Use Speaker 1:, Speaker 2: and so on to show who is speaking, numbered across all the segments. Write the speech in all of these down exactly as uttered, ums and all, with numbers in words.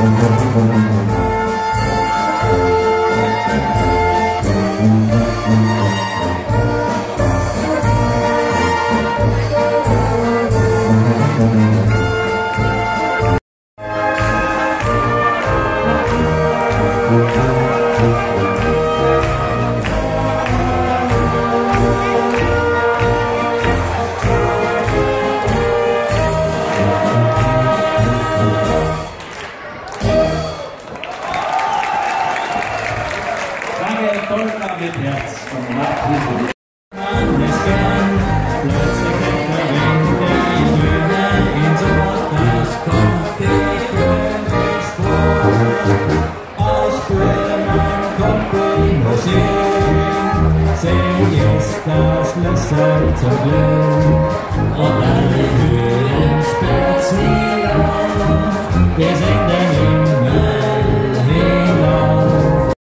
Speaker 1: Mit Herz und Macht. Man ist gern, plötzlich geht der Wind in die Bühne ins Wort, das kommt gefährlich vor. Aus Böhmen kommt die Musik, sing ist der Schlüssel zum Glück. Und alle Höhen sperrt's nie auf, wir singen den Himmel hinauf.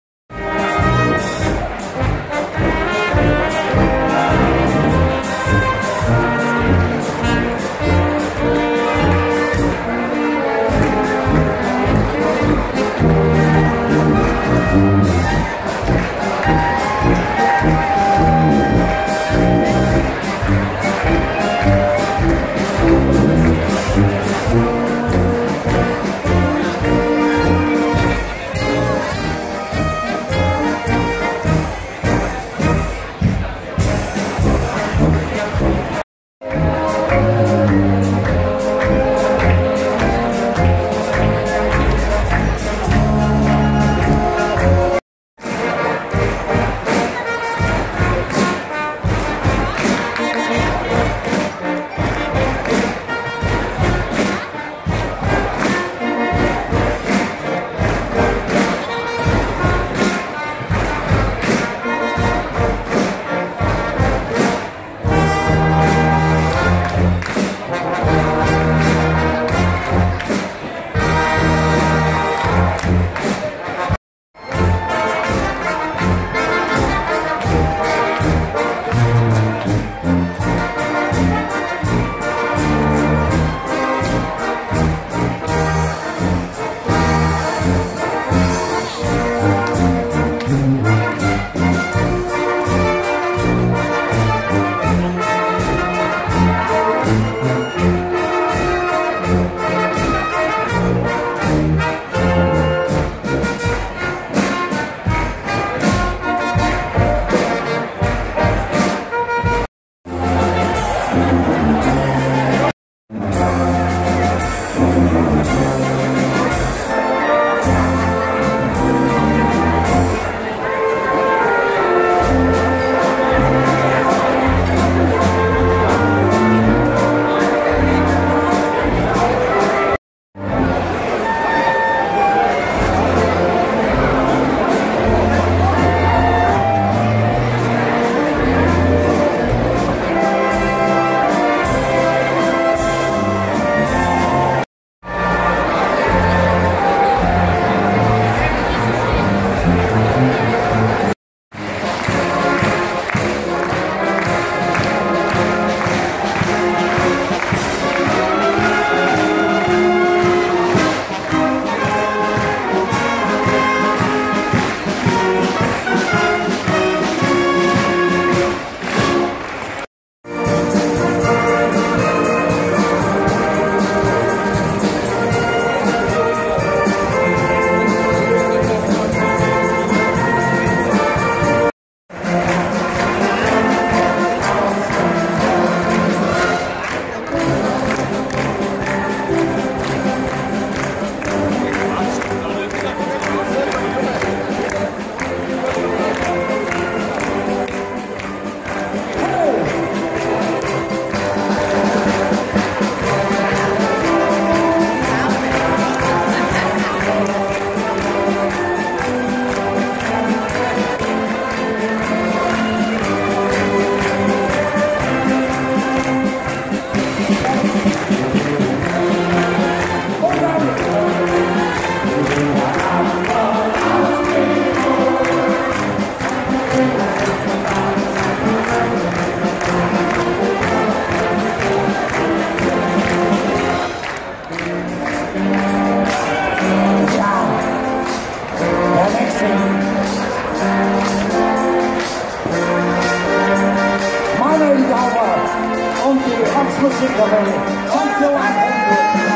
Speaker 2: Manuel Dauer und die Rocksmusikerin und Johann Hendrik.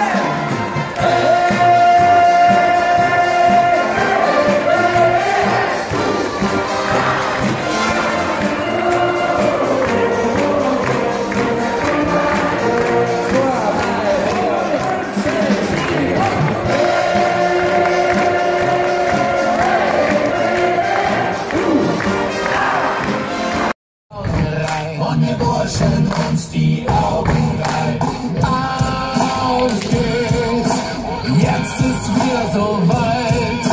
Speaker 3: Und wir Burschen uns die Augen rein. Auf geht's, jetzt ist wieder so weit.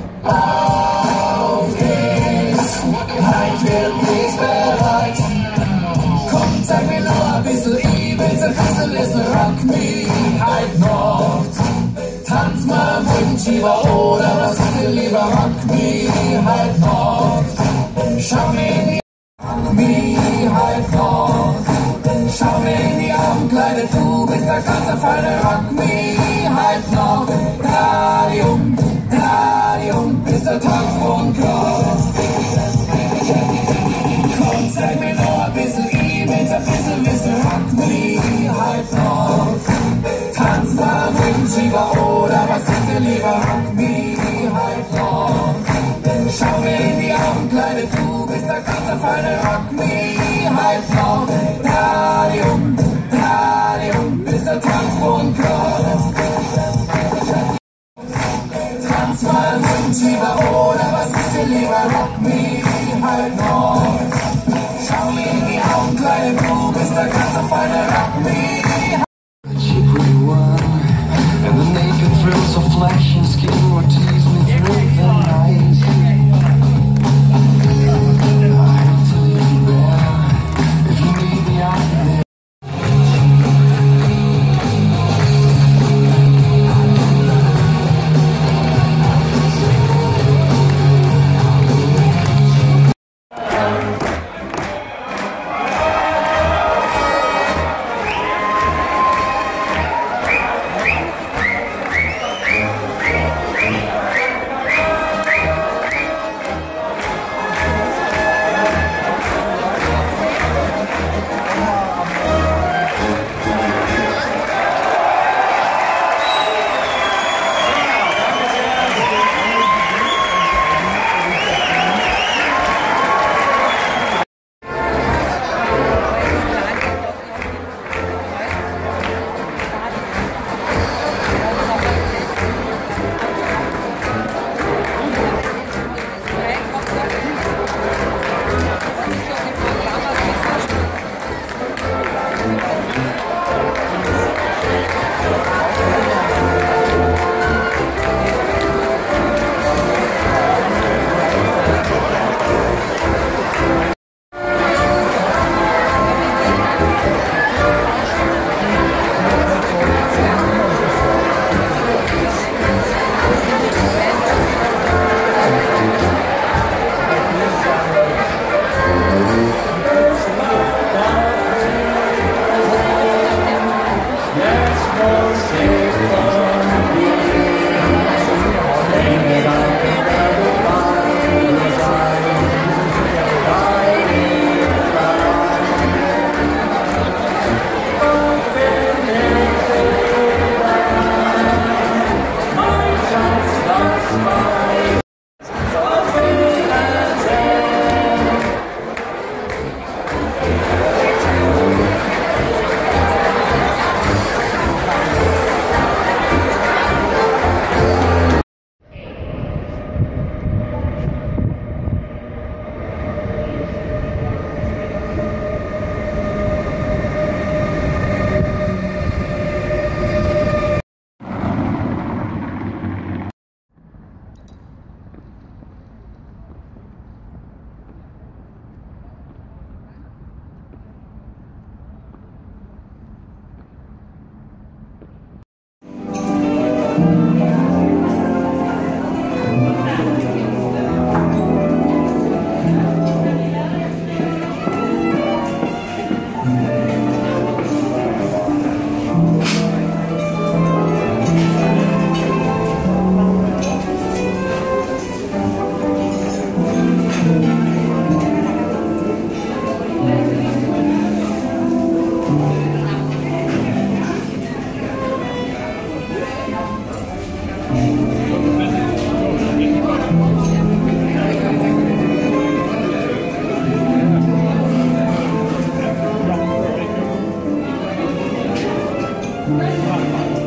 Speaker 3: Auf geht's, halt wirklich bereit. Komm, zeig mir nur ein bisschen Ibiza, bisschen listen, rock me, halt noch. Tanz mal mit dem Chiba oder was ist dir lieber, rock me, halt noch. Schau mir in die Rock me, halt noch. Schau mir in die Augen, Kleine, du bist der ganze feine Rock me, halt noch. Radium, Radium, bis der Tanzmond kommt. Komm, zeig mir noch ein bisschen Ibiza, ein bisschen Wissen, Rock me, halt noch. Tanz mal mit dem Chiba oder was ist dir lieber, rock me, halt noch. Schau mir in die Augen, Kleine, du bist der ganze feine Rock me, halt noch. Radium, Radium, bis der Tanzmond kommt. Tanz mal mit dem Chiba oder was ist dir lieber, rock me, halt noch. Schau mir in die Augen, Kleine, du bist der ganze feine Rock me. And the naked thrills of flesh and skin will tease me through the night. I'll tell you there, if you need me out there.
Speaker 1: Ja.